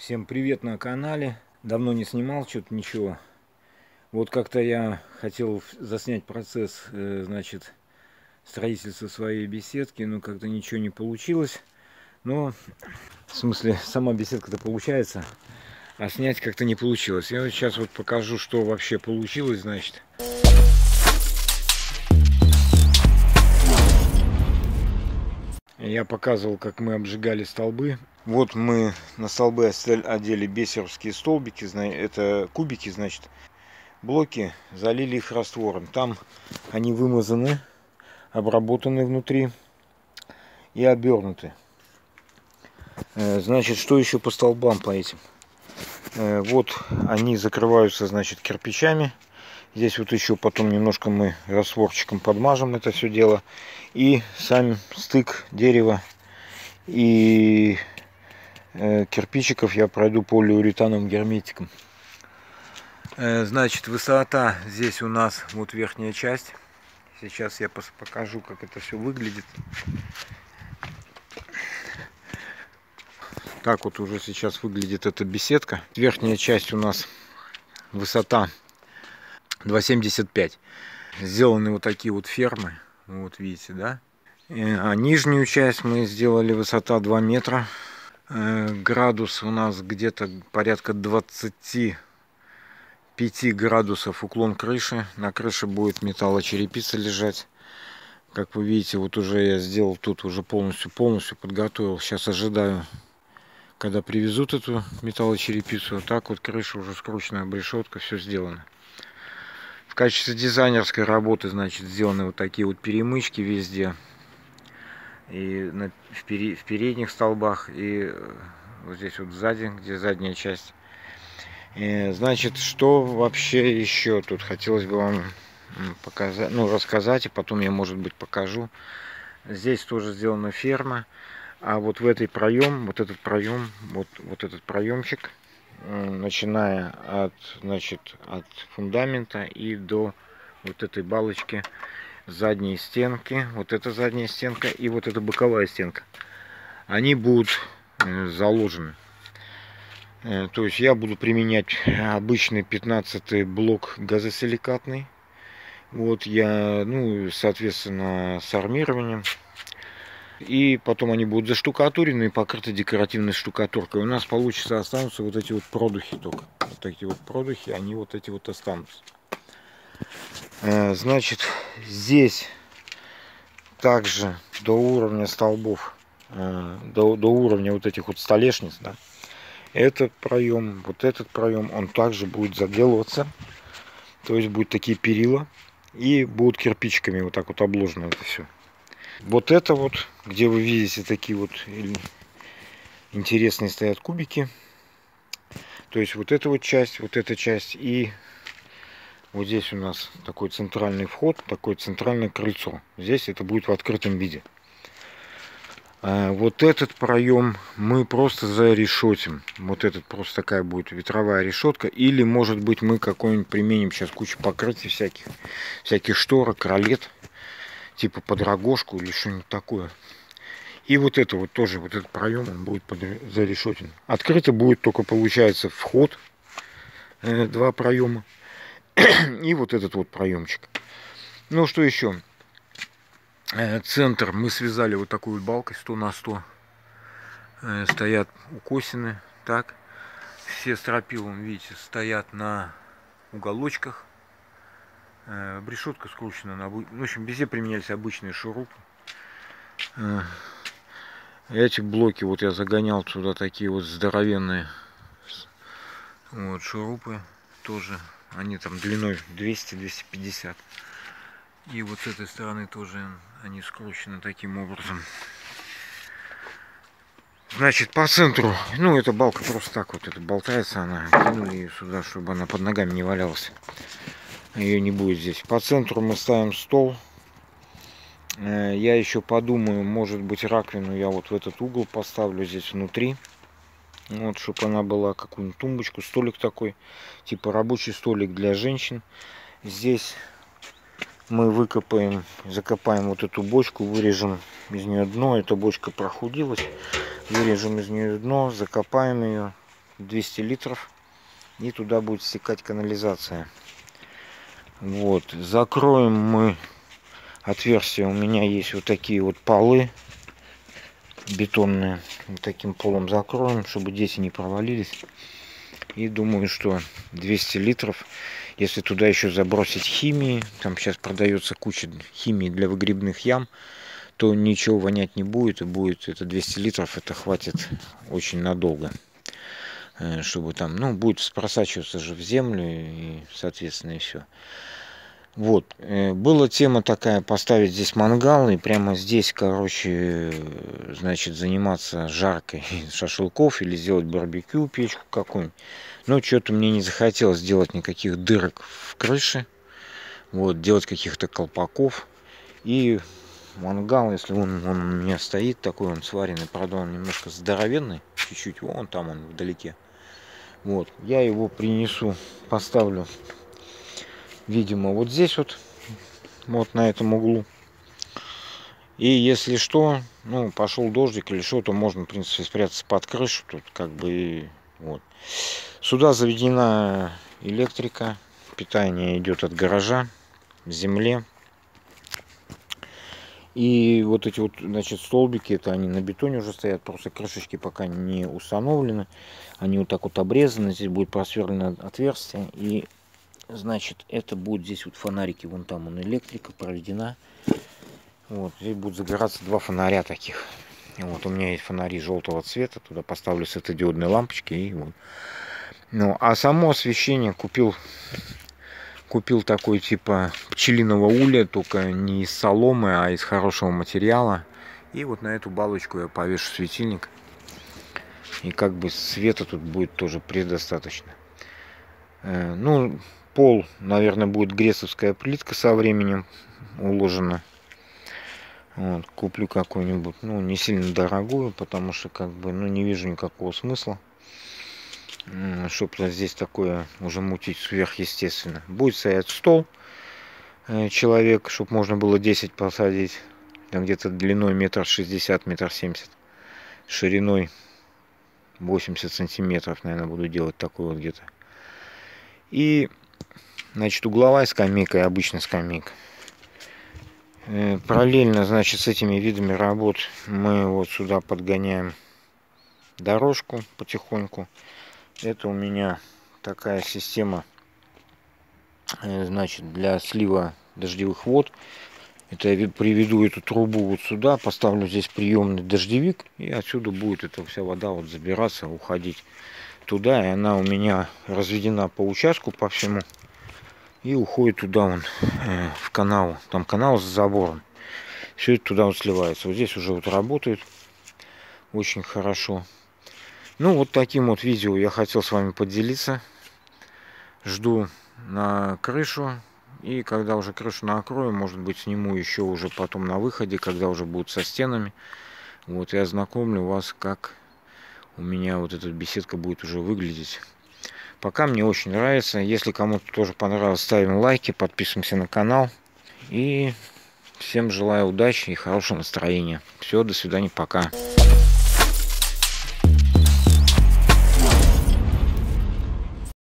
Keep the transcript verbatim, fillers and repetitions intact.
Всем привет на канале. Давно не снимал что-то ничего. Вот как-то я хотел заснять процесс, значит, строительства своей беседки, но как-то ничего не получилось. Но, в смысле, сама беседка-то получается, а снять как-то не получилось. Я вот сейчас вот покажу, что вообще получилось, значит. Я показывал, как мы обжигали столбы. Вот мы на столбы одели бисеровские столбики, это кубики, значит, блоки, залили их раствором. Там они вымазаны, обработаны внутри и обернуты. Значит, что еще по столбам по этим? Вот они закрываются, значит, кирпичами. Здесь вот еще потом немножко мы растворчиком подмажем это все дело. И сам стык дерева и э, кирпичиков я пройду полиуретановым герметиком. Э, значит, высота здесь у нас вот верхняя часть. Сейчас я покажу, как это все выглядит. Так вот уже сейчас выглядит эта беседка. Верхняя часть у нас высота два семьдесят пять. Сделаны вот такие вот фермы. Вот видите, да? А нижнюю часть мы сделали высота два метра. Градус у нас где-то порядка двадцати пяти градусов уклон крыши. На крыше будет металлочерепица лежать. Как вы видите, вот уже я сделал тут уже полностью, полностью подготовил. Сейчас ожидаю, когда привезут эту металлочерепицу. Вот так вот крыша уже скрученная, обрешетка, все сделано. В качестве дизайнерской работы, значит, сделаны вот такие вот перемычки везде. И на, в, пери, в передних столбах, и вот здесь вот сзади, где задняя часть. И, значит, что вообще еще тут хотелось бы вам показать, ну, рассказать, и потом я, может быть, покажу. Здесь тоже сделана ферма, а вот в этой проем, вот этот проем, вот, вот этот проемчик, начиная от, значит, от фундамента и до вот этой балочки задней стенки, вот эта задняя стенка и вот эта боковая стенка, они будут заложены. То есть я буду применять обычный пятнадцатый блок газосиликатный. Вот я, ну, соответственно, с армированием. И потом они будут заштукатурены и покрыты декоративной штукатуркой. У нас получится, останутся вот эти вот продухи только. Вот эти вот продухи, они вот эти вот останутся. Значит, здесь также до уровня столбов, до, до уровня вот этих вот столешниц, да, этот проем, вот этот проем, он также будет заделываться. То есть будут такие перила и будут кирпичиками вот так вот обложено это все. Вот это вот, где вы видите такие вот интересные стоят кубики. То есть вот эта вот часть, вот эта часть. И вот здесь у нас такой центральный вход, такое центральное крыльцо. Здесь это будет в открытом виде. А вот этот проем мы просто зарешетим. Вот этот просто такая будет ветровая решетка. Или, может быть, мы какой-нибудь применим сейчас кучу покрытий всяких, всяких шторок, ролет. Типа под рогожку или что-нибудь такое. И вот это вот тоже, вот этот проем, он будет зарешетен. Открыто будет только, получается, вход, э, два проема. И вот этот вот проемчик. Ну, что еще? Э, центр мы связали вот такой вот балкой сто на сто. Э, стоят укосины, так. Все стропила, видите, стоят на уголочках. Решетка скручена на... В общем, везде применялись обычные шурупы. Эти блоки вот я загонял сюда, такие вот здоровенные вот шурупы тоже. Они там длиной двести — двести пятьдесят. И вот с этой стороны тоже они скручены таким образом. Значит, по центру, ну, эта балка просто так вот, это болтается, она, кинули ее сюда, чтобы она под ногами не валялась. Ее не будет здесь. По центру мы ставим стол. Я еще подумаю, может быть, раковину я вот в этот угол поставлю здесь внутри. Вот, чтобы она была какую-нибудь тумбочку, столик такой, типа рабочий столик для женщин. Здесь мы выкопаем, закопаем вот эту бочку, вырежем из нее дно. Эта бочка прохудилась. Вырежем из нее дно, закопаем ее. двести литров. И туда будет стекать канализация. Вот. Закроем мы отверстие. У меня есть вот такие вот полы бетонные. Вот таким полом закроем, чтобы дети не провалились. И думаю, что двести литров, если туда еще забросить химии, там сейчас продается куча химии для выгребных ям, то ничего вонять не будет. И будет это двести литров, это хватит очень надолго. Чтобы там, ну, будет просачиваться же в землю, и, соответственно, и все. Вот. Была тема такая, поставить здесь мангал, и прямо здесь, короче, значит, заниматься жаркой шашлыков или сделать барбекю, печку какую-нибудь. Но что-то мне не захотелось делать никаких дырок в крыше. Вот, делать каких-то колпаков. И мангал, если он, он у меня стоит такой, он сваренный, правда, он немножко здоровенный, чуть-чуть, вон там он вдалеке. Вот, я его принесу, поставлю, видимо, вот здесь вот, вот на этом углу. И если что, ну, пошел дождик или что, то можно, в принципе, спрятаться под крышу, тут как бы, вот. Сюда заведена электрика, питание идет от гаража, в земле. И вот эти вот, значит, столбики, это они на бетоне уже стоят, просто крышечки пока не установлены. Они вот так вот обрезаны, здесь будет просверлено отверстие. И, значит, это будет здесь вот фонарики, вон там он электрика проведена. Вот, здесь будут загораться два фонаря таких. Вот, у меня есть фонари желтого цвета, туда поставлю светодиодные лампочки. И вот. Ну, а само освещение купил... Купил такой типа пчелиного улья, только не из соломы, а из хорошего материала. И вот на эту балочку я повешу светильник. И как бы света тут будет тоже предостаточно. Э, ну, пол, наверное, будет гресовская плитка со временем уложена. Вот, куплю какую-нибудь, ну, не сильно дорогую, потому что как бы, ну, не вижу никакого смысла. Чтобы здесь такое уже мутить сверхъестественно. Будет стоять стол человек, чтобы можно было десять посадить. Там где-то длиной метр шестьдесят, метр семьдесят. Шириной восемьдесят сантиметров, наверное, буду делать такой вот где-то. И, значит, угловая скамейка и обычная скамейка. Параллельно, значит, с этими видами работ мы вот сюда подгоняем дорожку потихоньку. Это у меня такая система, значит, для слива дождевых вод. Это я приведу эту трубу вот сюда, поставлю здесь приемный дождевик, и отсюда будет эта вся вода вот забираться, уходить туда, и она у меня разведена по участку, по всему, и уходит туда вон, э, в канал. Там канал с забором. Все это туда вот сливается. Вот здесь уже вот работает очень хорошо. Ну, вот таким вот видео я хотел с вами поделиться. Жду на крышу. И когда уже крышу накрою, может быть, сниму еще уже потом на выходе, когда уже будут со стенами. Вот, я ознакомлю вас, как у меня вот эта беседка будет уже выглядеть. Пока мне очень нравится. Если кому-то тоже понравилось, ставим лайки, подписываемся на канал. И всем желаю удачи и хорошего настроения. Все, до свидания, пока.